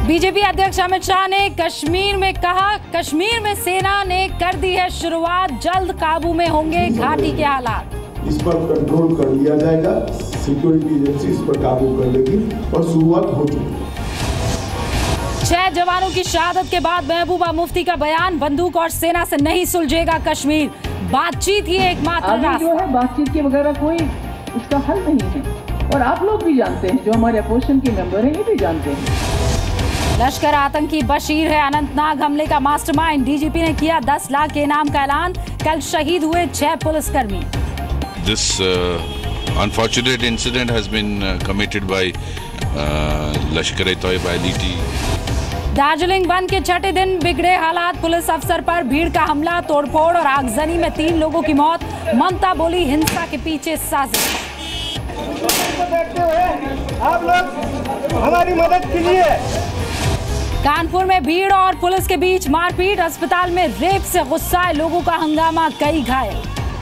BJP अध्यक्ष अमित शाह ने कश्मीर में कहा, कश्मीर में सेना ने कर दी है शुरुआत, जल्द काबू में होंगे घाटी के हालात। इस पर कंट्रोल कर लिया जाएगा, सिक्योरिटी एजेंसी इस पर काबू कर लेगी और शुरुआत हो चुकी है। 6 जवानों की शहादत के बाद महबूबा मुफ्ती का बयान, बंदूक और सेना से नहीं सुलझेगा कश्मीर, बातचीत ही एकमात्र रास्ता। जो है बातचीत के बगैर कोई उसका हल नहीं है, और आप लोग भी जानते हैं, जो हमारे अपोजिशन के मेंबर हैं ये भी जानते हैं। लश्कर आतंकी बशीर है अनंतनाग हमले का मास्टरमाइंड, डीजीपी ने किया 10 लाख के इनाम का ऐलान, कल शहीद हुए 6 पुलिसकर्मी। This unfortunate incident has been committed by Lashkar-e-Toiba LT. Darjeeling बंद के 6ठे दिन बिगड़े हालात, पुलिस अफसर पर भीड़ का हमला, तोड़फोड़ और आगजनी में 3 लोगों की मौत, ममता बोली हिंसा के पीछे साजिश। आप लोग हमारी मदद कीजिए। कानपुर में भीड़ और पुलिस के बीच मारपीट, अस्पताल में रेप से गुस्साए लोगों का हंगामा, कई घायल।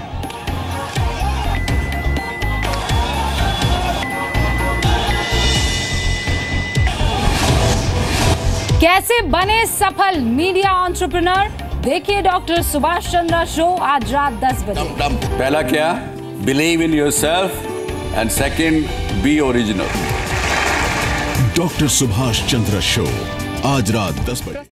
कैसे बने सफल मीडिया एंटरप्रेन्योर, देखिए डॉक्टर सुभाष चंद्र शो आज रात 10 बजे। पहला क्या, believe in yourself, and second, be original. Doctor Subhash Chandra show आज रात 10 बजे।